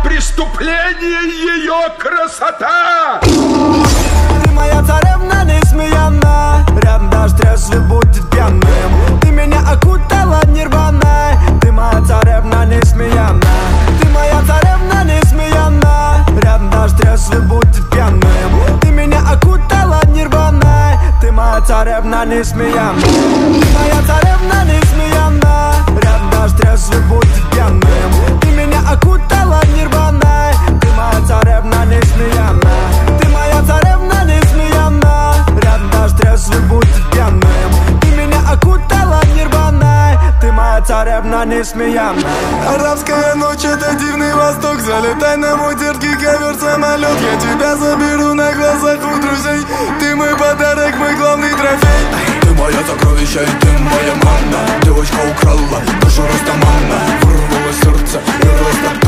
преступление ее красота. Ты моя царевна несмеянная, рядом даже трезвый будет пьяным. Ты меня окутала нирваной, ты моя царевна несмеянная. Ты моя царевна несмеянная, рядом даже трезвый будет пьяным. Ты меня окутала нирваной, ты моя царевна несмеянная. Ты моя царевна несмеянная, рядом даже трезвый будет пьяным. Ты меня окутала нирваной, ты моя царевна несмеянная. Ты моя царевна несмеянная, рядом даже трезвый будет пьяным. Ты меня окутала нирваной, ты моя царевна несмеянная. Арабская ночь — это дивный восток. Залетай на мой терпкий ковер-самолет. Я тебя заберу на глазах у друзей. Ты мой подарок, мой главный трофей. Ты моя сокровище и ты моя манна. Девочка украла душу Растамана. Вырвала сердце и растоптала.